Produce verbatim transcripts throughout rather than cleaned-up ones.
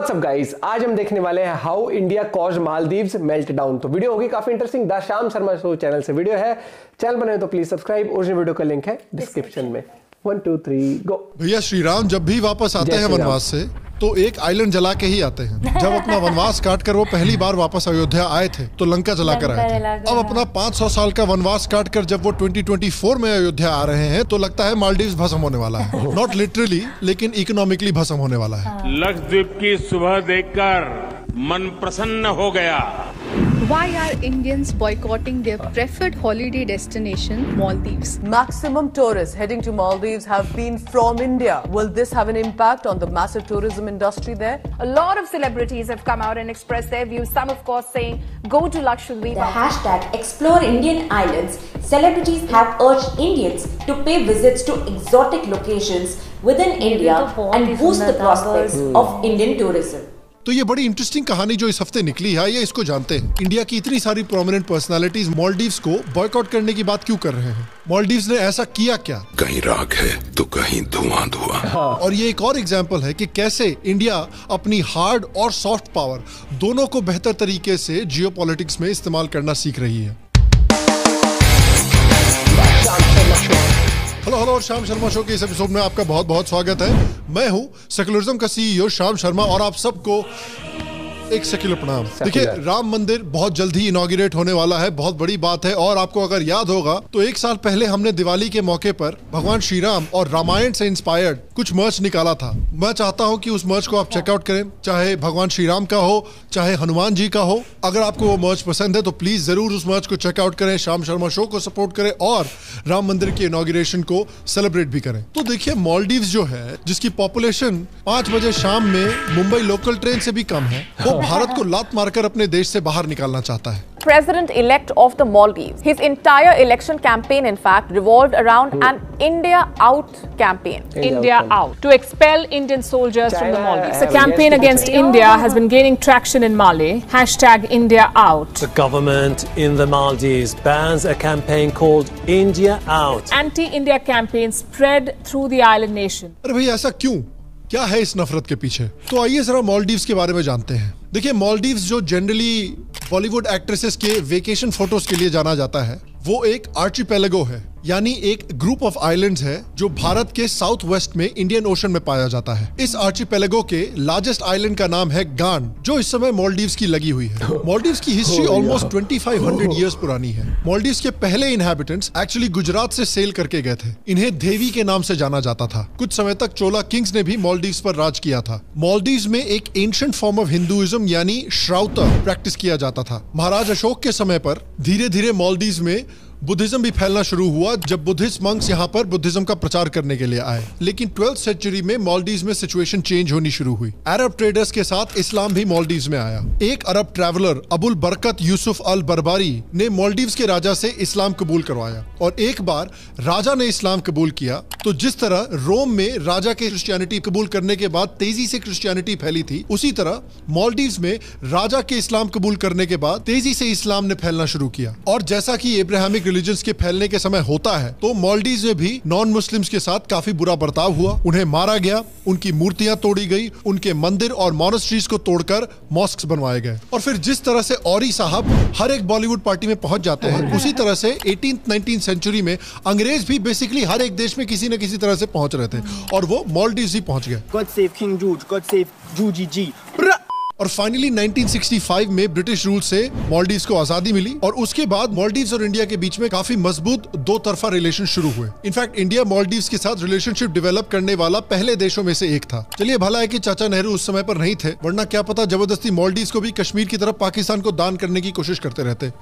What's up guys, आज हम देखने वाले हैं how India caused Maldives meltdown. तो वीडियो होगी काफी interesting. The Shyam Sharma show channel से वीडियो है, चैनल बने तो प्लीज सब्सक्राइब। ओरिजिनल वीडियो का लिंक है डिस्क्रिप्शन में। One two three go. भैया श्री राम जब भी वापस आते हैं वनवास से तो एक आइलैंड जला के ही आते हैं। जब अपना वनवास काट कर वो पहली बार वापस अयोध्या आए थे तो लंका जला कर आए थे। अब अपना पाँच सौ साल का वनवास काट कर जब वो ट्वेंटी ट्वेंटी फोर में अयोध्या आ रहे हैं तो लगता है मालदीव्स भस्म होने वाला है। नॉट लिटरली लेकिन इकोनॉमिकली भस्म होने वाला है। लक्षद्वीप की सुबह देखकर मन प्रसन्न हो गया। Why are Indians boycotting their preferred holiday destination, Maldives? Maximum tourists heading to Maldives have been from India. Will this have an impact on the massive tourism industry there? A lot of celebrities have come out and expressed their views. Some, of course, saying go to Lakshadweep. The hashtag Explore Indian Islands. Celebrities have urged Indians to pay visits to exotic locations within India and boost the prospects of Indian tourism. तो ये बड़ी interesting कहानी जो इस हफ्ते निकली है, ये इसको जानते हैं। इंडिया की इतनी सारी प्रोमिनेंट पर्सनालिटीज मालदीव्स को बॉयकॉट करने की बात क्यों कर रहे हैं? मालदीव्स ने ऐसा किया क्या? कहीं राख है तो कहीं धुआं धुआं। और ये एक और एग्जांपल है कि कैसे इंडिया अपनी हार्ड और सॉफ्ट पावर दोनों को बेहतर तरीके से जियोपॉलिटिक्स में इस्तेमाल करना सीख रही है। हेलो हेलो और श्याम शर्मा शो के इस एपिसोड में आपका बहुत बहुत स्वागत है। मैं हूं सेकुलरिज्म का सीईओ श्याम शर्मा और आप सबको एक सेक्युलर प्रणाम। देखिए, राम मंदिर बहुत जल्द ही इनॉग्रेट होने वाला है, बहुत बड़ी बात है। और आपको अगर याद होगा तो एक साल पहले हमने दिवाली के मौके पर भगवान श्री राम और रामायण से इंस्पायर्ड कुछ मर्च निकाला था। मैं चाहता हूं कि उस मर्च को आप चेकआउट करें, चाहे भगवान श्री राम का हो चाहे हनुमान जी का हो। अगर आपको वो मर्च पसंद है तो प्लीज जरूर उस मर्च को चेकआउट करें, श्याम शर्मा शो को सपोर्ट करें और राम मंदिर के इनॉग्रेशन को सेलिब्रेट भी करें। तो देखिए, मालदीव्स जो है जिसकी पॉपुलेशन पांच बजे शाम में मुंबई लोकल ट्रेन से भी कम है, वो भारत को लात मारकर अपने देश से बाहर निकालना चाहता है। President-elect of the Maldives. His entire election campaign, in fact, revolved around an India Out campaign. India Out. To expel Indian soldiers from the Maldives. The campaign against India has been gaining traction in Mali. Hashtag India Out. The government in the Maldives bans a campaign called India Out. Anti-India campaign spread through the island nation. अरे भाई, ऐसा क्यों? क्या है इस नफरत के पीछे? तो आइए जरा मालदीव्स के बारे में जानते हैं। देखिए, मालदीव्स जो जनरली बॉलीवुड एक्ट्रेसेस के वेकेशन फोटोज के लिए जाना जाता है, वो एक आर्चिपेलागो है, यानी एक ग्रुप ऑफ आइलैंड्स है जो भारत के साउथ वेस्ट में इंडियन ओशन में पाया जाता है। इस आर्चिपेलागो के लार्जेस्ट आइलैंड का नाम है गान, जो इस समय मालदीव्स की लगी हुई है। मालदीव्स की हिस्ट्री ऑलमोस्ट पच्चीस सौ इयर्स पुरानी है। मालदीव्स के पहले इनहैबिटेंट्स एक्चुअली गुजरात से सेल करके गए थे। इन्हें देवी के नाम से जाना जाता था। कुछ समय तक चोला किंग्स ने भी मालदीव्स पर राज किया था। मालदीव्स में एक एंशिएंट फॉर्म ऑफ हिंदुइज्म यानी श्राउता प्रैक्टिस किया जाता था। महाराज अशोक के समय पर धीरे धीरे मालदीव्स में बुद्धिज्म भी फैलना शुरू हुआ जब बुद्धिस्ट मंक्स यहाँ पर बुद्धिज्म का प्रचार करने के लिए आए। लेकिन ट्वेल्थ सेंचुरी में मालदीव्स में सिचुएशन चेंज होनी शुरू हुई। अरब ट्रेडर्स के साथ इस्लाम भी मालदीव्स में आया। एक अरब ट्रैवलर अबुल बरकत यूसुफ अल बरबारी ने मालदीव्स के राजा से इस्लाम कबूल करवाया और एक बार राजा ने इस्लाम कबूल किया तो जिस तरह रोम में राजा के क्रिश्चियनिटी कबूल करने के बाद तेजी से क्रिश्चियनिटी फैली थी, उसी तरह मालदीव्स में राजा के इस्लाम कबूल करने के बाद तेजी से इस्लाम ने फैलना शुरू किया। और जैसा कि इब्राहिमिक रिलीजन्स के फैलने के समय होता है, तो मालदीव्स में भी नॉन मुस्लिम्स के साथ काफी बुरा बर्ताव हुआ। उन्हें मारा गया, उनकी मूर्तियां तोड़ी गई, उनके मंदिर और मॉनेस्ट्रीज को तोड़कर मॉस्क्स बनवाए गए। और फिर जिस तरह से औरी साहब हर एक बॉलीवुड पार्टी में पहुंच जाते हैं, उसी तरह से एटीन्थ नाइनटीन्थ सेंचुरी में अंग्रेज भी बेसिकली हर एक देश में किसी न किसी तरह से पहुंच रहे थे और वो मालदीव्स ही पहुंच गए। God save King George, God save Georgie G. और फाइनली नाइनटीन सिक्सटी फाइव में ब्रिटिश रूल से मालदीव्स को आजादी मिली और उसके बाद मालदीव्स और इंडिया के बीच में काफी मजबूत दो तरफा रिलेशन शुरू हुए। इनफैक्ट इंडिया मालदीव्स के साथ रिलेशनशिप डेवलप करने वाला पहले देशों में से एक था। चलिए, भला है कि चाचा नेहरू उस समय पर नहीं थे, वरना क्या पता जबरदस्ती मालदीव्स को भी कश्मीर की तरफ पाकिस्तान को दान करने की कोशिश करते रहते।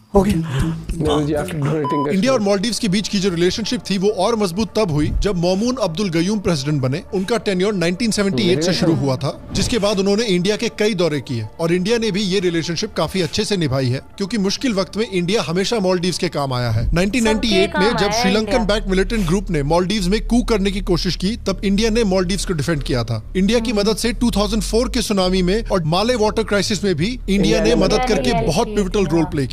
इंडिया और मालदीव्स के बीच की जो रिलेशनशिप थी वो और मजबूत तब हुई जब मोमून अब्दुल गयूम प्रेसिडेंट बने। उनका टेन्योर नाइनटीन सेवेंटी एट से शुरू हुआ था, जिसके बाद उन्होंने इंडिया के कई दौरे किए और इंडिया ने भी ये रिलेशनशिप काफी अच्छे से निभाई है, क्योंकि मुश्किल वक्त में इंडिया हमेशा मालदीव्स के काम आया है। नाइनटीन नाइंटी एट में जब श्रीलंकन बैक मिलिटेंट ग्रुप ने मालदीव्स में कू करने की कोशिश की, तब इंडिया ने मालदीव्स को डिफेंड किया था। इंडिया की मदद से टू थाउजेंड फोर के सुनामी में और माले वाटर क्राइसिस में भी इंडिया ने मदद करके बहुत पिवटल रोल प्ले किया। इनफैक्ट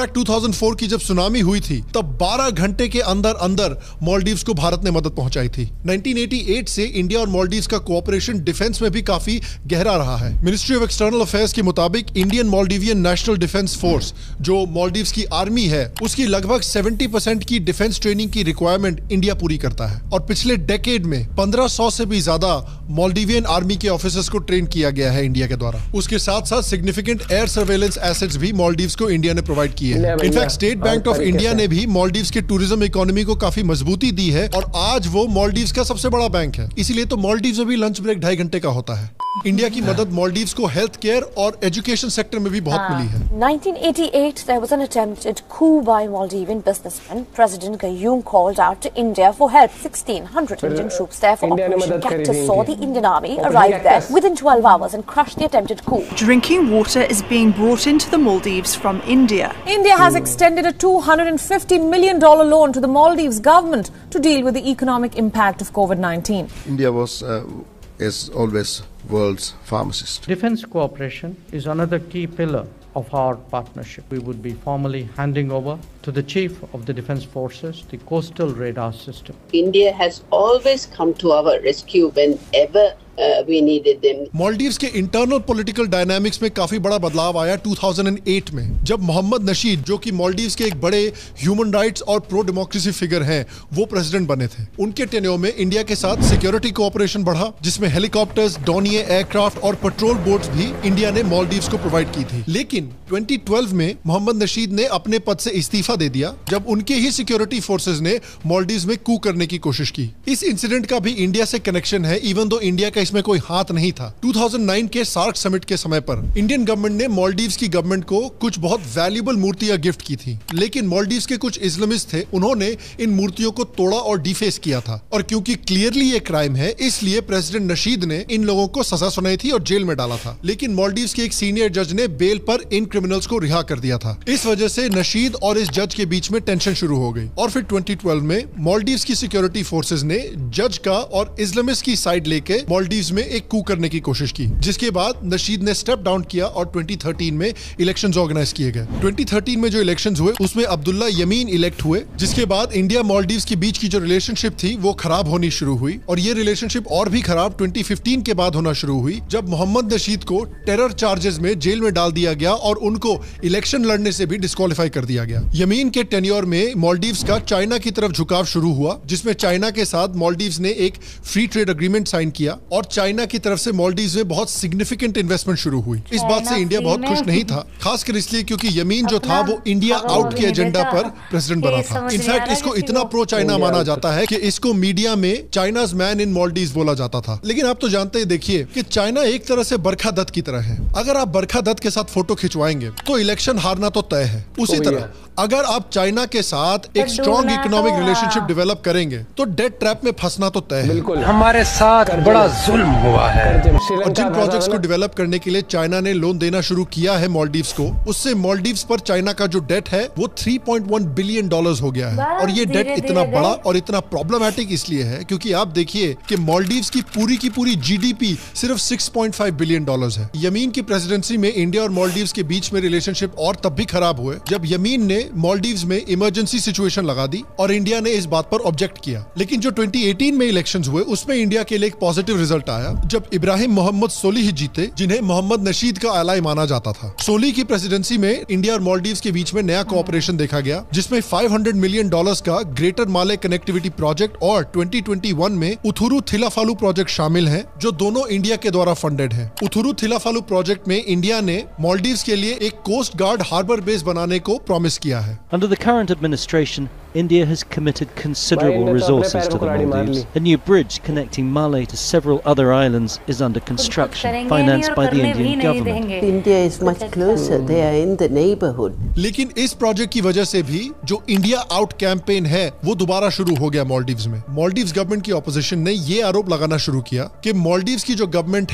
इनफैक्ट दो हज़ार चार की जब सुनामी हुई थी तब बारह घंटे के अंदर अंदर मालदीव्स को भारत ने मदद पहुंचाई थी। उन्नीस सौ अट्ठासी से इंडिया और मालदीव्स का कोऑपरेशन डिफेंस में भी काफी गहरा रहा है। मिनिस्ट्री ऑफ एक्सटर्नल अफेयर्स के मुताबिक Indian Maldivian national defence force जो मालदीव्स की आर्मी है उसकी लगभग सत्तर परसेंट की डिफेंस ट्रेनिंग की रिक्वायरमेंट इंडिया पूरी करता है और पिछले डेकेड में पंद्रह सौ से भी ज्यादा मालदीवियन आर्मी के ऑफिसर्स को ट्रेन किया गया है इंडिया के द्वारा। उसके साथ साथ सिग्निफिकेंट एयर सर्वेलेंस एसेट्स भी मालदीव्स को इंडिया ने प्रोवाइड किए हैं। In fact State Bank of India ने भी मालदीव्स के टूरिज्म इकोनॉमी को काफी मजबूती दी है और आज वो मालदीव्स का सबसे बड़ा बैंक है। इसीलिए तो मालदीव्स में भी लंच ब्रेक ढाई घंटे का होता है। इंडिया की मदद मालदीव्स को हेल्थ केयर और एजुकेशन सेक्टर में भी बहुत मिली है। nineteen eighty-eight, there was an attempted coup by Maldivian businessman. President Gayoom called out to India for help. sixteen hundred Indian troops there for Operation Cactus saw the Indian army arrive there within twelve hours and crush the attempted coup. Drinking water is being brought into the Maldives from India. India has extended a two hundred fifty million dollars loan to the Maldives government to deal with the economic impact of COVID nineteen. India was, uh, is always world's pharmacist. Defence cooperation is another key pillar of our partnership. We would be formally handing over to the Chief of the Defence Forces the coastal radar system. India has always come to our rescue whenever uh, we needed them. Maldives के internal political dynamics में काफी बड़ा बदलाव आया दो हज़ार आठ में जब मोहम्मद नशीद जो कि मालदीव्स के एक बड़े ह्यूमन राइट्स और प्रो डेमोक्रेसी फिगर हैं वो प्रेसिडेंट बने थे। उनके टेन्योर में इंडिया के साथ सिक्योरिटी कोऑपरेशन बढ़ा जिसमें हेलीकॉप्टर्स, डोनिये एयरक्राफ्ट और पेट्रोल बोट्स भी इंडिया ने मालदीव्स को प्रोवाइड की थी। लेकिन दो हज़ार बारह में मोहम्मद नशीद ने अपने पद से इस्तीफा दे दिया जब उनके ही सिक्योरिटी फोर्सेस ने मालदीव्स में कू करने की कोशिश की। इस इंसिडेंट का भी इंडिया से कनेक्शन है इवन दो इंडिया का इसमें कोई हाथ नहीं था। दो हज़ार नौ के सार्क समिट के समय पर इंडियन गवर्नमेंट ने मालदीव्स की गवर्नमेंट को कुछ बहुत वैल्यूएबल मूर्तियां गिफ्ट की थी लेकिन मालदीव्स के कुछ इस्लामिस्ट थे उन्होंने इन मूर्तियों को तोड़ा और डिफेस किया था और क्योंकि क्लियरली ये क्राइम है इसलिए प्रेसिडेंट नशीद ने इन लोगों को सजा सुनाई थी और जेल में डाला था। लेकिन मालदीव्स के एक सीनियर जज ने बेल पर इन क्रिमिनल्स को रिहा कर दिया था। इस वजह से नशीद और इस जज के बीच में टेंशन शुरू हो गई और फिर दो हज़ार बारह में मालदीव्स की सिक्योरिटी फोर्सेस ने जज का और इस्लामिस्ट की साइड लेके मालदीव्स में एक कू करने की कोशिश की जिसके बाद नशीद ने स्टेप डाउन किया और दो हज़ार तेरह में इलेक्शंस ऑर्गेनाइज किए गए। दो हज़ार तेरह में जो इलेक्शंस हुए उसमें अब्दुल्ला यमीन इलेक्ट हुए जिसके बाद इंडिया मालदीव्स के बीच की जो रिलेशनशिप थी वो खराब होनी शुरू हुई और ये रिलेशनशिप और भी खराब दो हज़ार पंद्रह के बाद होना शुरू हुई जब मोहम्मद नशीद को टेरर चार्जेस में जेल में डाल दिया गया और उनको इलेक्शन लड़ने से भी डिस्क्वालीफाई कर दिया गया। यमीन के टेन्योर में मालदीव्स का चाइना की तरफ झुकाव शुरू हुआ जिसमें चाइना के साथ मालदीव्स ने एक फ्री ट्रेड एग्रीमेंट साइन किया और चाइना की तरफ से मालदीव्स में बहुत सिग्निफिकेंट इन्वेस्टमेंट शुरू हुई। इस बात से इंडिया बहुत खुश नहीं था खासकर इसलिए क्योंकि यमीन जो था वो इंडिया आउट के एजेंडा पर प्रेसिडेंट बना था। इनफैक्ट इसको इतना प्रो चाइना माना जाता है कि इसको मीडिया में चाइनाज मैन इन मालदीव्स बोला जाता था। लेकिन आप तो जानते हैं देखिए कि चाइना एक तरह से बरखा दत्त की तरह है। अगर आप बरखा दत्त के साथ फोटो खिंचवाएंगे तो इलेक्शन हारना तो तय है। उसी तरह अगर आप चाइना के साथ एक स्ट्रॉन्ग इकोनॉमिक रिलेशनशिप डेवलप करेंगे तो डेट ट्रैप में फंसना तो तय है। बिल्कुल हमारे साथ बड़ा जुल्म हुआ है। और जिन प्रोजेक्ट्स को डेवलप करने के लिए चाइना ने लोन देना शुरू किया है मालदीव्स को उससे मालदीव्स पर चाइना का जो डेट है वो तीन पॉइंट एक बिलियन डॉलर्स हो गया है। और ये डेट इतना बड़ा और इतना प्रॉब्लमैटिक इसलिए है क्योंकि आप देखिए कि मालदीव्स की पूरी की पूरी जीडीपी सिर्फ छह पॉइंट पाँच बिलियन डॉलर्स है। यमीन की प्रेसिडेंसी में इंडिया और मालदीव्स के बीच में रिलेशनशिप और तब भी खराब हुए जब यमीन ने मालदीव्स में इमरजेंसी सिचुएशन लगा दी और इंडिया ने इस बात पर ऑब्जेक्ट किया। लेकिन जो दो हज़ार अठारह में इलेक्शंस हुए उसमें इंडिया के लिए एक पॉजिटिव रिजल्ट आया जब इब्राहिम मोहम्मद सोलिह जीते जिन्हें मोहम्मद नशीद का एलाई माना जाता था। सोलिह की प्रेसिडेंसी में इंडिया और मालदीव्स के बीच में नया कोऑपरेशन देखा गया जिसमें पाँच सौ मिलियन डॉलर्स का ग्रेटर माले कनेक्टिविटी प्रोजेक्ट और दो हज़ार इक्कीस में उथुरु थिलाफालू प्रोजेक्ट शामिल है जो दोनों इंडिया के द्वारा फंडेड है। उथुरु थिलाफालू प्रोजेक्ट में इंडिया ने मालदीव्स के लिए एक कोस्ट गार्ड हार्बर बेस बनाने को प्रॉमिस किया है। Under the current administration, India has committed considerable resources to the Maldives. A new bridge connecting Malé to several other islands is under construction, financed by the Indian government. India is much closer. They are in the neighborhood. लेकिन इस project की वजह से भी जो India out campaign है वो दोबारा शुरू हो गया मालदीव्स में। मालदीव्स गवर्नमेंट की ऑपोजिशन ने ये आरोप लगाना शुरू किया कि मालदीव्स की जो गवर्नमेंट है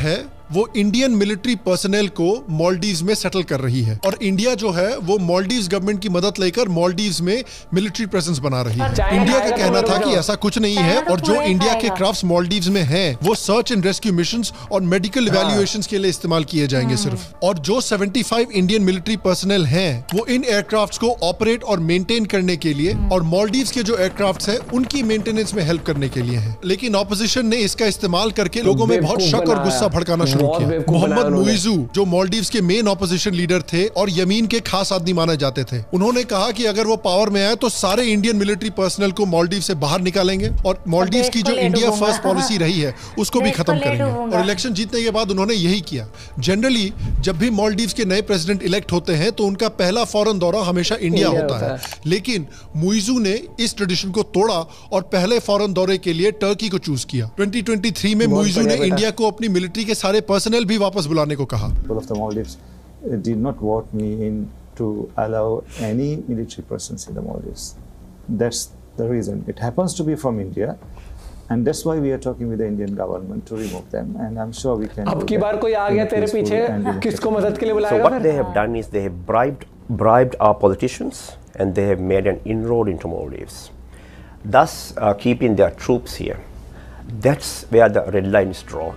वो इंडियन मिलिट्री पर्सनल को मालदीव्स में सेटल कर रही है और इंडिया जो है वो मालदीव्स गवर्नमेंट की मदद लेकर मालदीव्स में मिलिट्री प्रेजेंस बना रही है। इंडिया का कहना था कि ऐसा कुछ नहीं है और जो इंडिया के क्राफ्ट्स मालदीव्स में हैं वो सर्च एंड रेस्क्यू मिशंस और मेडिकल इवैल्यूएशंस के लिए इस्तेमाल किए जाएंगे सिर्फ। और जो पचहत्तर इंडियन मिलिट्री पर्सनल हैं वो इन एयरक्राफ्ट्स को ऑपरेट और मेंटेन करने के लिए और मालदीव्स के जो एयरक्राफ्ट्स हैं उनकी मेंटेनेंस में हेल्प करने के लिए हैं। लेकिन ऑपोजिशन ने इसका इस्तेमाल करके लोगों में बहुत शक और गुस्सा भड़काना शुरू किया। मोहम्मद मुइजू जो मालदीव्स के मेन ऑपोजिशन लीडर थे और यमीन के खास आदमी माने जाते थे, उन्होंने कहा कि अगर वो पावर में आए तो सारे इंडियन मिलिट्री पर्सनल को मालदीव से बाहर निकालेंगे और मालदीव्स की जो इंडिया फर्स्ट पॉलिसी रही है उसको भी खत्म करेंगे। और इलेक्शन जीतने के बाद उन्होंने यही किया। जनरली जब भी मालदीव्स के नए प्रेसिडेंट इलेक्ट होते हैं तो उनका पहला फॉरेन दौरा हमेशा इंडिया होता है, लेकिन मुइजू ने इस ट्रेडिशन को तोड़ा और पहले फॉरेन दौरे के लिए टर्की को चूज किया। ट्वेंटी ट्वेंटी थ्री में मुइजू ने इंडिया को अपनी मिलिट्री के सारे पर्सनल भी वापस बुलाने को कहा। People of the Maldives did not vote me in to allow any military presence in the Maldives. That's the reason. It happens to be from India, and that's why we are talking with the Indian government to remove them. And I'm sure we can. अब की बार कोई आ गया तेरे पीछे, किसको मदद के लिए बुलाएगा? So what they have done is they have bribed bribed our politicians, and they have made an inroad into Maldives, thus uh, keeping their troops here. That's where the red line is drawn.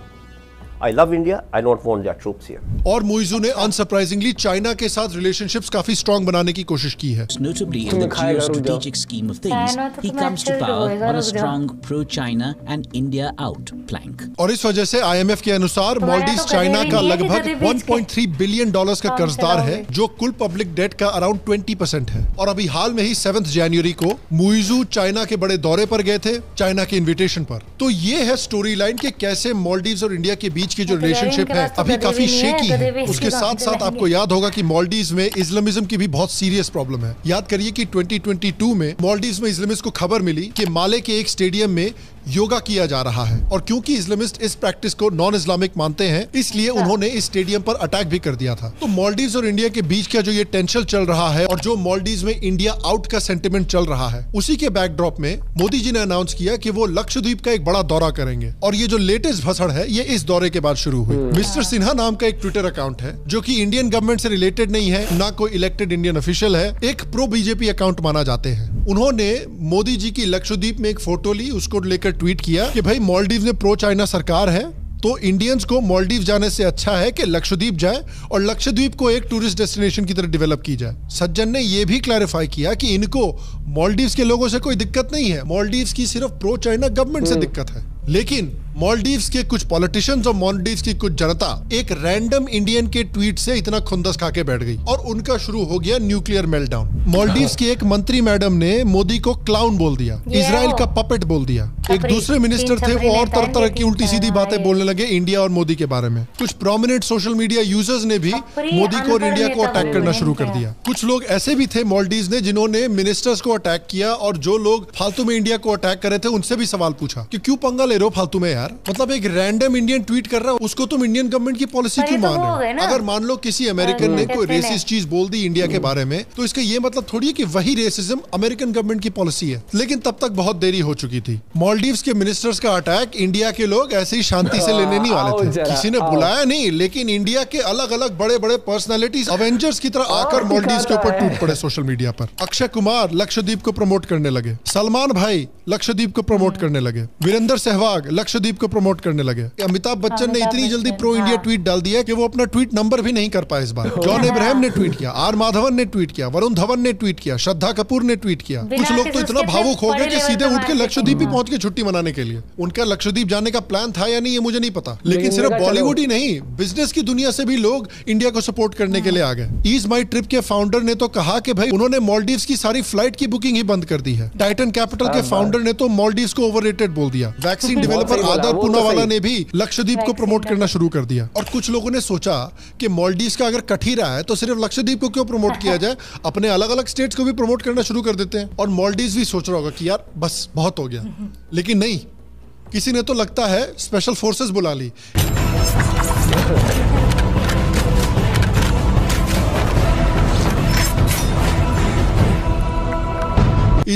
I love India. I don't want their troops here. और मुइजू ने unsurprisingly China के साथ relationships काफी strong बनाने की कोशिश की है। Notably in the geostrategic scheme of things, he comes to power on a strong pro-China and India out plank. और इस वजह से आई एम एफ के अनुसार मालदीव्स चाइना का लगभग one point three billion dollars का कर्जदार है, जो कुल पब्लिक डेट का अराउंड ट्वेंटी परसेंट है। और अभी हाल में ही सेवंथ जनवरी को मुइजू चाइना के बड़े दौरे पर गए थे, चाइना के इन्विटेशन पर। तो ये है स्टोरी लाइन कि कैसे मालदीव्स और इंडिया के बीच की जो रिलेशनशिप है अभी काफी शेकी है। उसके साथ साथ आपको याद होगा कि मालदीव्स में इस्लामिज्म की भी बहुत सीरियस प्रॉब्लम है। याद करिए कि ट्वेंटी ट्वेंटी टू में मालदीव्स में इस्लामिस्ट को खबर मिली कि माले के एक स्टेडियम में योगा किया जा रहा है और क्योंकि इस्लामिस्ट इस प्रैक्टिस को नॉन इस्लामिक मानते हैं इसलिए उन्होंने इस स्टेडियम पर अटैक भी कर दिया था। तो मालदीव्स और इंडिया के बीच का जो ये टेंशन चल रहा है और जो मालदीव्स में इंडिया आउट का सेंटिमेंट चल रहा है, उसी के बैकड्रॉप में मोदी जी ने अनाउंस किया कि वो लक्षद्वीप का एक बड़ा दौरा करेंगे। और ये जो लेटेस्ट भसड़ है ये इस दौरे के बाद शुरू हुई। मिस्टर सिन्हा नाम का एक ट्विटर अकाउंट है जो कि इंडियन गवर्नमेंट से रिलेटेड नहीं है, ना कोई इलेक्टेड इंडियन ऑफिशियल है, एक प्रो बीजेपी अकाउंट माना जाते हैं। उन्होंने मोदी जी की लक्षद्वीप में एक फोटो ली, उसको लेकर ट्वीट किया कि भाई मालदीव में प्रो चाइना सरकार है तो इंडियंस को मालदीव जाने से अच्छा है कि लक्षद्वीप जाए और लक्षद्वीप को एक टूरिस्ट डेस्टिनेशन की तरह डेवलप की जाए। सज्जन ने यह भी क्लैरिफाई किया कि इनको मालदीव्स के लोगों से कोई दिक्कत नहीं है, मालदीव्स की सिर्फ प्रो चाइना गवर्नमेंट से दिक्कत है। लेकिन मालदीव्स के कुछ पॉलिटिशियंस और मालदीव्स की कुछ जनता एक रैंडम इंडियन के ट्वीट से इतना खुंदस खा के बैठ गई और उनका शुरू हो गया न्यूक्लियर मेल्टडाउन। मालदीव्स की एक मंत्री मैडम ने मोदी को क्लाउन बोल दिया, इजराइल का पपेट बोल दिया। एक दूसरे मिनिस्टर थे वो और तरह तरह की उल्टी सीधी बातें बोलने लगे इंडिया और मोदी के बारे में। कुछ प्रोमिनेंट सोशल मीडिया यूजर्स ने भी मोदी को और इंडिया को अटैक करना शुरू कर दिया। कुछ लोग ऐसे भी थे मालदीव्स ने जिन्होंने मिनिस्टर्स को अटैक किया और जो लोग फालतू में इंडिया को अटैक कर रहे थे उनसे भी सवाल पूछा कि क्यों पंगा ले रहे हो फालतू में यार, मतलब एक रैंडम इंडियन ट्वीट कर रहा है उसको तुम इंडियन गवर्नमेंट की पॉलिसी क्यों मान रहे हो? अगर मान लो किसी अमेरिकन ने कोई रेसिस्ट चीज बोल दी इंडिया के बारे में तो इसका ये मतलब थोड़ी है कि वही रेसिज्म अमेरिकन गवर्नमेंट की पॉलिसी है। लेकिन तब तक बहुत देरी हो चुकी थी। मालदीव्स के मिनिस्टर्स का अटैक इंडिया के लोग ऐसे ही शांति से लेने नहीं वाले थे, किसी ने बुलाया नहीं, लेकिन इंडिया के अलग अलग बड़े बड़े पर्सनैलिटीज अवेंजर्स की तरह आकर मालदीव्स के ऊपर टूट पड़े सोशल मीडिया पर। अक्षय कुमार लक्षद्वीप को प्रमोट करने लगे, सलमान भाई लक्षद्वीप को प्रमोट करने लगे, वीरेंद्र सहवाग लक्षद्वीप को प्रमोट करने लगे। अमिताभ बच्चन ने इतनी जल्दी प्रो इंडिया ट्वीट डाल दिया कि वो अपना ट्वीट नंबर भी नहीं कर पाए इस बार। जॉन इब्राहिम ने ट्वीट किया, आर माधवन ने ट्वीट किया, वरुण धवन ने ट्वीट किया, श्रद्धा कपूर ने ट्वीट किया। कुछ लोग तो इतना भावुक हो गए कि सीधे उठ के लक्षद्वीप ही पहुंच के छुट्टी मनाने के लिए। उनका लक्षद्वीप जाने का प्लान था या नहीं ये मुझे नहीं पता, लेकिन सिर्फ बॉलीवुड ही नहीं बिजनेस की दुनिया से भी लोग इंडिया को सपोर्ट करने के लिए आ गए। ईज माई ट्रिप के फाउंडर ने तो कहा कि भाई उन्होंने मालदीव्स की सारी फ्लाइट की बुकिंग ही बंद कर दी है। टाइटन कैपिटल के फाउंडर ने तो मालदीव्स को ओवररेटेड बोल दिया। वैक्सीन डेवलपर आदर पूनावाला ने भी लक्षद्वीप को प्रमोट करना शुरू कर दिया। और कुछ लोगों ने सोचा कि मालदीव्स का अगर कट ही रहा है तो सिर्फ लक्षद्वीप को क्यों प्रमोट किया जाए, अपने अलग अलग स्टेट्स को भी प्रमोट करना शुरू कर देते हैं। और मालदीव्स भी सोच रहा होगा कि यार बस बहुत हो गया, लेकिन नहीं, किसी ने तो लगता है स्पेशल फोर्सेस बुला ली।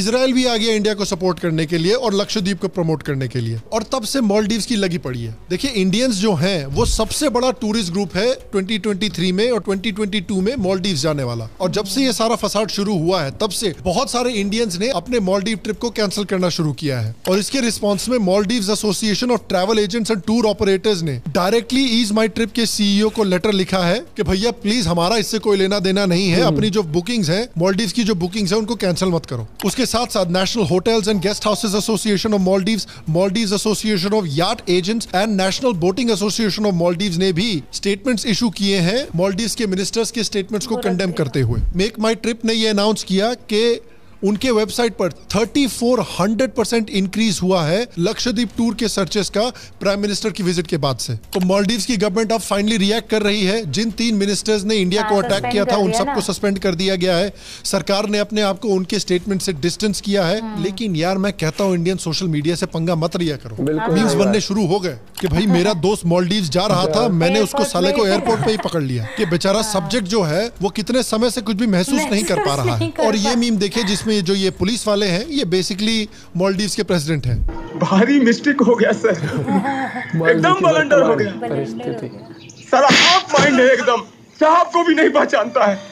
इजराइल भी आ गया इंडिया को सपोर्ट करने के लिए और लक्षद्वीप को प्रमोट करने के लिए, और तब से मालदीव्स की लगी पड़ी है। देखिए इंडियंस जो हैं वो सबसे बड़ा टूरिस्ट ग्रुप है ट्वेंटी ट्वेंटी थ्री में और ट्वेंटी ट्वेंटी टू में मालदीव्स जाने वाला, और जब से ये सारा फसाद शुरू हुआ है तब से बहुत सारे इंडियंस ने अपने मालदीव ट्रिप को कैंसिल करना शुरू किया है। और इसके रिस्पॉन्स में Maldives association of travel agents and tour operators ने डायरेक्टली ईज माई ट्रिप के सीईओ को लेटर लिखा है कि भैया प्लीज हमारा इससे कोई लेना देना नहीं है, अपनी जो बुकिंग्स है मालदीव्स की जो बुकिंग्स है उनको कैंसिल मत करो। उसके साथ साथ national hotels and guest houses association of Maldives, Maldives association of yacht agents and national boating association of Maldives ने भी स्टेटमेंट्स इशू किए हैं मालदीव्स के मिनिस्टर्स के स्टेटमेंट्स को कंडेम करते हुए। मेक माई ट्रिप ने यह अनाउंस किया कि उनके वेबसाइट पर चौंतीस सौ परसेंट इंक्रीज हुआ है लक्षद्वीप टूर के सर्चेस का प्राइम मिनिस्टर की विजिट के बाद से। तो मालदीव्स की गवर्नमेंट अब फाइनली रिएक्ट कर रही है। जिन तीन मिनिस्टर्स ने इंडिया को अटैक किया था उन सबको सस्पेंड कर दिया गया है। सरकार ने अपने आप को उनके स्टेटमेंट से डिस्टेंस किया है। लेकिन यार मैं कहता हूँ इंडियन सोशल मीडिया से पंगा मत लिया करो। मीम्स बनने शुरू हो गए कि भाई मेरा दोस्त मालदीव्स जा रहा था, मैंने उसको साले को एयरपोर्ट पे ही पकड़ लिया कि बेचारा सब्जेक्ट जो है वो कितने समय से कुछ भी महसूस नहीं कर पा रहा है। और ये मीम देखिए जिसमें जो ये पुलिस वाले हैं ये बेसिकली मालदीव्स के प्रेसिडेंट हैं। भारी मिस्टेक हो गया सर, एकदम ब्लंडर हो गया। सारा हाफ माइंड है एकदम, साहब को भी नहीं पहचानता है।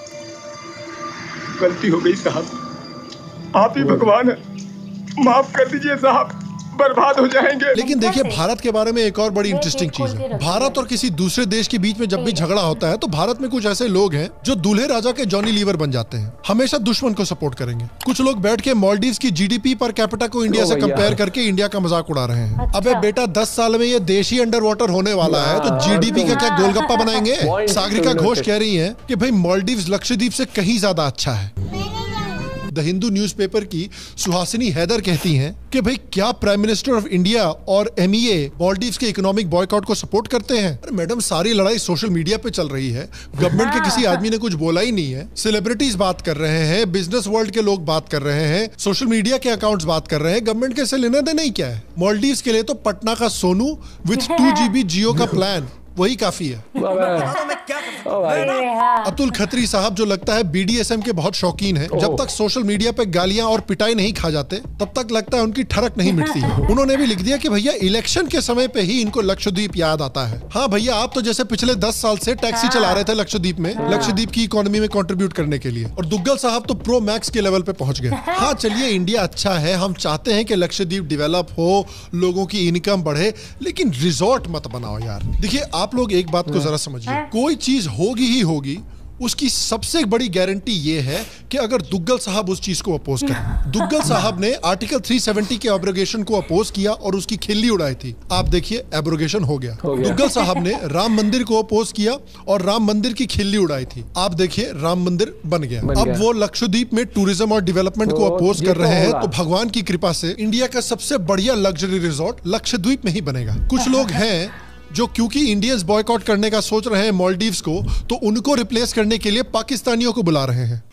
गलती हो गई साहब, आप ही भगवान है, माफ कर दीजिए साहब, बर्बाद हो जाएंगे। लेकिन देखिए भारत के बारे में एक और बड़ी इंटरेस्टिंग चीज है। भारत और किसी दूसरे देश के बीच में जब भी झगड़ा होता है तो भारत में कुछ ऐसे लोग हैं जो दूल्हे राजा के जॉनी लीवर बन जाते हैं, हमेशा दुश्मन को सपोर्ट करेंगे। कुछ लोग बैठ के मालदीव्स की जीडीपी पर कैपिटा को इंडिया से कंपेयर करके इंडिया का मजाक उड़ा रहे हैं। अबे बेटा दस साल में ये देश ही अंडर वाटर होने वाला है तो जीडीपी का क्या गोलगप्पा बनाएंगे। सागरिका घोष कह रही है कि भाई मालदीव्स लक्षद्वीप से कहीं ज्यादा अच्छा है। द हिंदू न्यूज़पेपर की सुहासिनी हैदर कहती हैं कि भाई क्या प्राइम मिनिस्टर ऑफ इंडिया और एमईए मालदीव्स के इकोनॉमिक बॉयकॉट को सपोर्ट करते हैं। अरे मैडम सारी लड़ाई सोशल मीडिया पे चल रही है, गवर्नमेंट के किसी आदमी ने कुछ बोला ही नहीं है। सेलिब्रिटीज बात कर रहे हैं, बिजनेस वर्ल्ड के लोग बात कर रहे हैं, सोशल मीडिया के अकाउंट्स बात कर रहे हैं, गवर्नमेंट के से लेना देना ही क्या है। मालदीव्स के लिए तो पटना का Sonu with two GB Jio का प्लान वही काफी है। अतुल खत्री साहब जो लगता है बीडीएसएम के बहुत शौकीन हैं, जब तक सोशल मीडिया पे गालियां और पिटाई नहीं खा जाते तब तक लगता है उनकी ठरक नहीं मिटती। उन्होंने भी लिख दिया कि भैया इलेक्शन के समय पे ही इनको लक्षद्वीप याद आता है। हाँ भैया आप तो जैसे पिछले दस साल से टैक्सी चला रहे थे लक्षद्वीप में, लक्षद्वीप की इकोनॉमी में कंट्रीब्यूट करने के लिए, और दुग्गल साहब तो प्रो मैक्स के लेवल पे पहुंच गए। हाँ चलिए इंडिया अच्छा है, हम चाहते हैं कि लक्षद्वीप डेवलप हो, लोगों की इनकम बढ़े, लेकिन रिजॉर्ट मत बनाओ यार। देखिए आप लोग एक बात को जरा समझिए, कोई चीज होगी ही होगी, उसकी सबसे बड़ी गारंटी ये है कि अगर दुग्गल साहब उस चीज को अपोज करें। दुग्गल साहब ने आर्टिकल तीन सौ सत्तर के एब्रोगेशन को अपोज किया और उसकी खिल्ली उड़ाई थी। आप देखिए एब्रोगेशन हो गया, हो गया। दुग्गल साहब ने राम मंदिर को अपोज किया और राम मंदिर की खिल्ली उड़ाई थी। आप देखिए राम मंदिर बन गया, बन अब गया। वो लक्षद्वीप में टूरिज्म और डेवलपमेंट को अपोज कर रहे हैं, तो भगवान की कृपा से इंडिया का सबसे बढ़िया लग्जरी रिजॉर्ट लक्षद्वीप में ही बनेगा। कुछ लोग हैं जो क्योंकि इंडियंस बॉयकॉट करने का सोच रहे हैं मालदीव्स को, तो उनको रिप्लेस करने के लिए पाकिस्तानियों को बुला रहे हैं।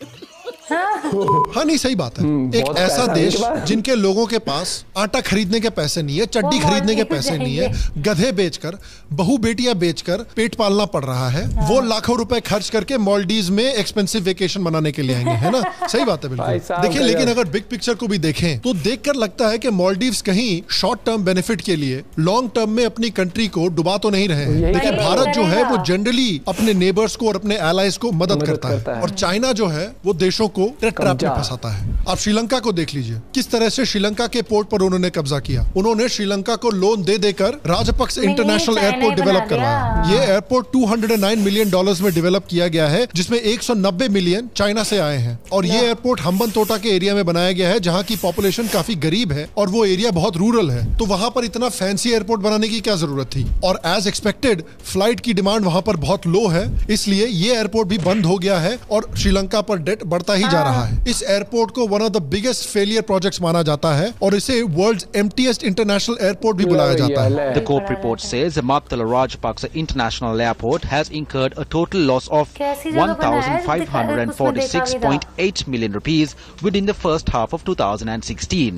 हाँ नहीं सही बात है। एक ऐसा देश जिनके लोगों के पास आटा खरीदने के पैसे नहीं है, चड्डी खरीदने के पैसे नहीं है, गधे बेचकर, बहु बेटियां बेचकर पेट पालना पड़ रहा है, वो लाखों रुपए खर्च करके मालदीव्स में एक्सपेंसिव वेकेशन मनाने के लिए आएंगे, है ना। सही बात है बिल्कुल। देखिए लेकिन अगर बिग पिक्चर को भी देखें तो देखकर लगता है कि मालदीव्स कहीं शॉर्ट टर्म बेनिफिट के लिए लॉन्ग टर्म में अपनी कंट्री को डुबा तो नहीं रहे हैं। देखिए भारत जो है वो जनरली अपने नेबर्स को और अपने एलाइज को मदद करता है, और चाइना जो है वो देशों को ट्रैप में फंसाता है। आप श्रीलंका को देख लीजिए, किस तरह से श्रीलंका के पोर्ट पर उन्होंने कब्जा किया। उन्होंने श्रीलंका को लोन दे देकर राजपक्ष इंटरनेशनल एयरपोर्ट डेवलप करवाया। ये एयरपोर्ट दो सौ नौ मिलियन डॉलर्स में डेवलप किया गया है, जिसमें एक सौ नब्बे मिलियन चाइना से आए हैं। और ये एयरपोर्ट हम्बनतोटा के एरिया में बनाया गया है, जहाँ की पॉपुलेशन काफी गरीब है और वो एरिया बहुत रूरल है। तो वहाँ पर इतना फैंसी एयरपोर्ट बनाने की क्या जरूरत थी। और एज एक्सपेक्टेड फ्लाइट की डिमांड वहाँ पर बहुत लो है, इसलिए ये एयरपोर्ट भी बंद हो गया है और श्रीलंका पर डेट बढ़ता ही जा रहा है। इस एयरपोर्ट को one of the biggest failure projects माना जाता है और इसे वर्ल्ड्स एम्प्टीएस्ट इंटरनेशनल एयरपोर्ट भी बुलाया जाता है। The court report says Mattala Rajapaksa International Airport has incurred a total loss of one thousand five hundred forty-six point eight million rupees within the first half of two thousand sixteen.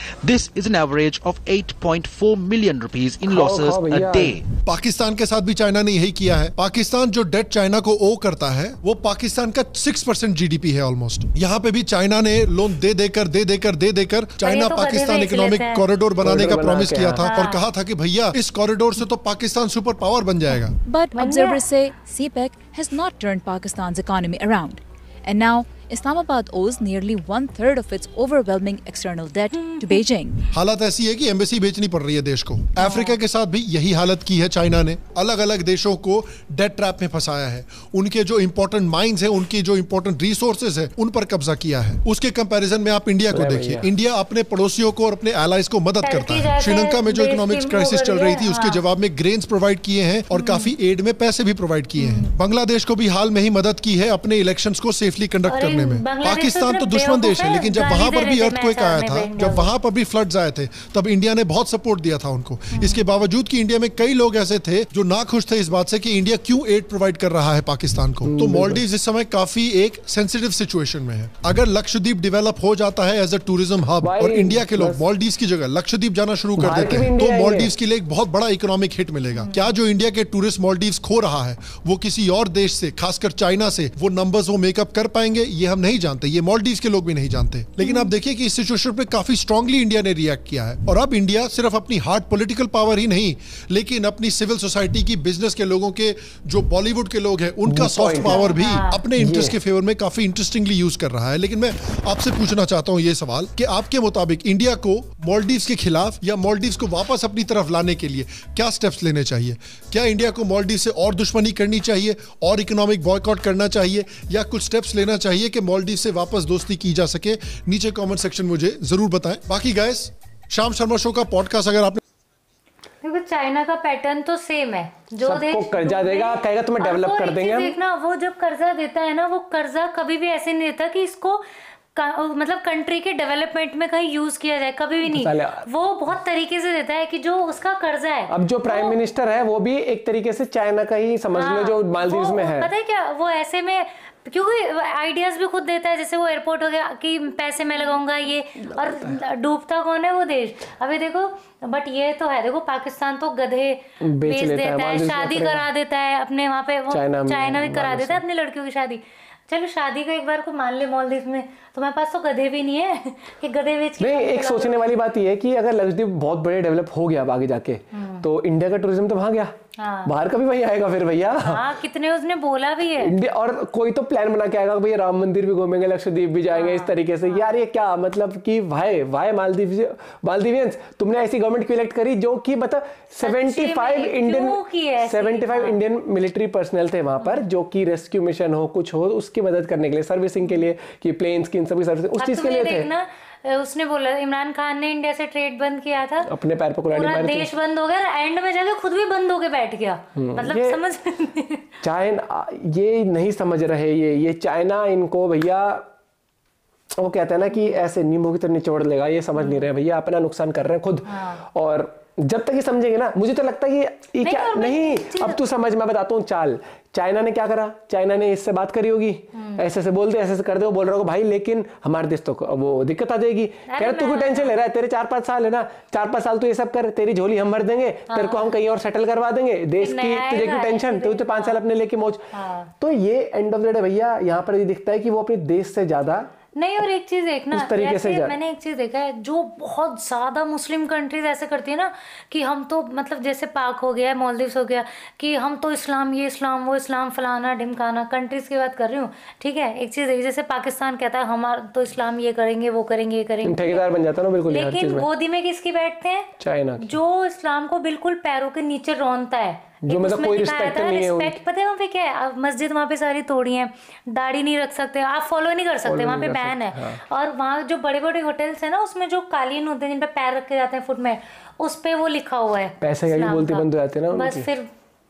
This is an average of eight point four million rupees in losses a day. Pakistan के साथ भी China ने यही किया है। पाकिस्तान जो date China को ओ करता है वो पाकिस्तान का सिक्स परसेंट जीडीपी है ऑलमोस्ट। यहाँ पे भी चाइना ने लोन दे देकर दे देकर दे देकर चाइना तो पाकिस्तान इकोनॉमिक कॉरिडोर बनाने का प्रॉमिस किया था और कहा था कि भैया इस कॉरिडोर से तो पाकिस्तान सुपर पावर बन जाएगा। But observers say C PEC has not turned Pakistan's economy around, and now Islamabad owes nearly one third of its overwhelming external debt to Beijing. हालत ऐसी है कि एम्बेसी बेचनी पड़ रही है देश को। अफ्रीका के साथ भी यही हालत की है चाइना ने। अलग अलग देशों को डेट ट्रैप में फंसाया है। उनके जो इंपॉर्टेंट माइंस हैं, उनकी जो इंपॉर्टेंट रिसोर्सेज है, उन पर कब्जा किया है। उसके कंपैरिजन में आप इंडिया को देखिए। इंडिया अपने पड़ोसियों को और अपने एलाइज को मदद करता है। श्रीलंका में जो इकोनॉमिक क्राइसिस चल रही थी उसके जवाब में ग्रेन्स प्रोवाइड किए हैं और काफी एड में पैसे भी प्रोवाइड किए हैं। बांग्लादेश को भी हाल में ही मदद की है अपने इलेक्शंस को सेफली कंडक्ट करने में। पाकिस्तान तो दुश्मन देश है, लेकिन जब वहां पर भी अर्थक्वेक आया था, जब वहां पर भी फ्लड्स आए थे, तब इंडिया ने बहुत सपोर्ट दिया था उनको। इसके बावजूद कि इंडिया में कई लोग ऐसे थे जो नाखुश थे इस बात से कि इंडिया क्यों एड प्रोवाइड कर रहा है पाकिस्तान को। तो मालदीव्स इस समय काफी एक सेंसिटिव सिचुएशन में है। अगर लक्षद्वीप डेवलप हो जाता है एज अ टूरिज्म हब और इंडिया के लोग मालदीव्स की जगह लक्षद्वीप जाना शुरू कर देते हैं, तो मालदीव्स के लिए एक बहुत बड़ा इकोनॉमिक हिट मिलेगा। क्या जो इंडिया के टूरिस्ट मालदीव्स खो रहा है वो किसी और देश से, खासकर चाइना से, वो नंबर्स वो मेकअप कर पाएंगे, ये हम नहीं जानते। ये मालदीव्स के लोग भी नहीं जानते। लेकिन आप देखिए कि इस सिचुएशन पे काफी स्ट्रांगली इंडिया ने रिएक्ट किया है। और अब इंडिया सिर्फ अपनी हार्ड पॉलिटिकल पावर ही नहीं, लेकिन अपनी सिविल सोसाइटी की, बिजनेस के लोगों के, जो बॉलीवुड के लोग हैं, उनका सॉफ्ट पावर भी अपने इंटरेस्ट के फेवर में काफी इंटरेस्टिंगली यूज कर रहा है। लेकिन मैं आपसे पूछना चाहता हूं ये सवाल कि आपके मुताबिक इंडिया को मालदीव्स के खिलाफ या मालदीव्स को वापस अपनी तरफ लाने के लिए क्या स्टेप्स लेने चाहिए? क्या इंडिया को मालदीव से और दुश्मनी करनी चाहिए और इकोनॉमिक बॉयकॉट करना चाहिए, या कुछ स्टेप्स लेना चाहिए कि मालदीव से वापस दोस्ती की जा सके? नीचे कमेंट सेक्शन मुझे जरूर बताएं। बाकी गाइस, शाम शर्मा शो का पॉडकास्ट अगर आपने देखो, चाइना का पैटर्न तो सेम है। जो सबको कर्जा देगा, कहेगा तुम्हें डेवलप कर देंगे हम। देखना, वो जब कर्जा देता है ना, वो कर्जा कभी भी ऐसे नहीं देता कि इसको मतलब कंट्री के डेवलपमेंट में कहीं यूज किया जाए, कभी भी नहीं। वो बहुत तरीके से देता है कि जो उसका कर्जा है। अब जो प्राइम मिनिस्टर है वो भी एक तरीके से चाइना का ही समझ लो, जो मालदीव्स में है। पता है क्या, वो ऐसे में क्योंकि आइडियाज भी खुद देता है। जैसे वो एयरपोर्ट हो गया कि पैसे मैं लगाऊंगा ये, और डूबता कौन है वो देश। अभी देखो, बट ये तो है, देखो पाकिस्तान तो गधे बेच देता है, शादी करा देता है अपने वहाँ पे, चाइना भी करा देता है अपनी लड़कियों की शादी। चलो शादी का एक बार को मान ले मालदीव में, तुम्हारे पास तो गधे भी नहीं है कि गधे बेच के। नहीं, एक सोचने वाली बात ये है कि अगर लक्षद्वीप बहुत बड़े डेवलप हो गया आगे जाके, तो इंडिया का टूरिज्म तो वहां गया, हाँ। बाहर का भी वही आएगा फिर भैया। हाँ, कितने उसने बोला भी है इंडिया, और कोई तो प्लान बना के आएगा भैया राम मंदिर भी घूमेंगे, लक्षद्वीप भी जाएंगे, हाँ। इस तरीके से। यार ये क्या मतलब कि भाई भाई मालदीव मालदीवियंस, तुमने ऐसी गवर्नमेंट क्यों इलेक्ट करी जो कि मतलब पचहत्तर इंडियन पचहत्तर इंडियन मिलिट्री पर्सनल थे वहां पर, जो कि रेस्क्यू मिशन हो, कुछ हो, उसकी मदद करने के लिए, सर्विसिंग के लिए, कि प्लेन्स की सभी सर्विस उस चीज के लिए थे। उसने बोला, इमरान खान ने इंडिया से ट्रेड बंद किया था, अपने पैर पर कुल्हाड़ी मारी थी, देश बंद हो गया, एंड में जाके खुद भी बंद होके बैठ गया। मतलब ये समझ चाइना ये नहीं समझ रहे, ये ये चाइना इनको भैया, वो कहते हैं ना कि ऐसे नींबू की तरह निचोड़ लेगा, ये समझ नहीं रहे भैया, अपना नुकसान कर रहे हैं खुद। हाँ। और जब तक ये समझेंगे ना, मुझे तो लगता है कि ये क्या नहीं, अब तू समझ, मैं बताता हूँ चाल। चाइना ने क्या करा, चाइना ने इससे बात करी होगी, ऐसे से बोल दे, ऐसे से कर दे, वो बोल रहा होगा भाई लेकिन हमारे देश तो वो दिक्कत आ जाएगी। कह रहा तू कोई टेंशन ले रहा है, तेरे चार पांच साल है ना, चार पांच साल तू ये सब कर, तेरी झोली हम भर देंगे, तेरे को हम कहीं और सेटल करवा देंगे, देश की तुझे क्यों टेंशन, तू तो पांच साल अपने लेके मौज। तो ये एंड ऑफ द डे भैया यहाँ पर ये दिखता है कि वो अपने देश से ज्यादा नहीं। और एक चीज देखना, जैसे मैंने एक चीज देखा है, जो बहुत ज्यादा मुस्लिम कंट्रीज ऐसे करती है ना कि हम तो मतलब जैसे पाक हो गया, मालदीव्स हो गया, कि हम तो इस्लाम, ये इस्लाम, वो इस्लाम, फलाना ढिमकाना, कंट्रीज की बात कर रही हूँ, ठीक है। एक चीज है, जैसे पाकिस्तान कहता है हमारा तो इस्लाम, ये करेंगे, वो करेंगे, ये करेंगे, ठेकेदार बन जाता है ना बिल्कुल। लेकिन गोदी में किसकी बैठते हैं? चाइना, जो इस्लाम को बिल्कुल पैरों के नीचे रौंदता है, जो मतलब कोई रिस्पेक्ट नहीं है। रिस्पेक्ट पता है वहाँ पे क्या है, मस्जिद वहाँ पे सारी तोड़ी है, दाढ़ी नहीं रख सकते, आप फॉलो नहीं कर सकते, वहाँ पे बैन है। हाँ। और वहाँ जो बड़े बड़े होटल्स है ना, उसमें जो कालीन होते हैं जिन पे पैर रखे जाते हैं फुट में, उस पे वो लिखा हुआ है पैसे क्या बोलते बंद हो जाते हैं ना, बस फिर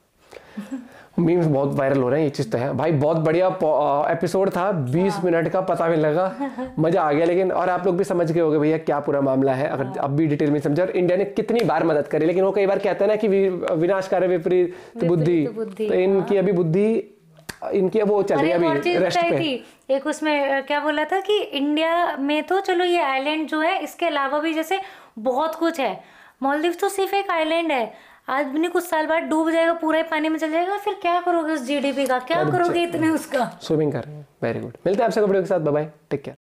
मीम्स बहुत वायरल हो रहे हैं, ये चीज तो है भाई। बहुत बढ़िया एपिसोड था, बीस मिनट का पता भी लगा, मजा आ गया। लेकिन और आप लोग भी समझ गए होंगे भैया क्या पूरा मामला है, अगर अब भी डिटेल में समझे। और इंडिया ने कितनी बार मदद करी, लेकिन वो कई बार कहते हैं ना कि विनाशकारी विपरीत बुद्धि, तो इनकी अभी बुद्धि इनकी वो चल रही है अभी रेस्ट पे। थी एक उसमें क्या बोला था कि इंडिया में तो चलो ये आइलैंड जो है, इसके अलावा भी जैसे बहुत कुछ है। मालदीव तो सिर्फ एक आइलैंड है, आज भी नहीं कुछ साल बाद डूब जाएगा, पूरा ही पानी में चल जाएगा, फिर क्या करोगे उस जीडीपी का, क्या करोगे इतने उसका। स्विमिंग कर रहे हैं। वेरी गुड, मिलते हैं आपसे वीडियो के साथ, बाय बाय, टेक केयर।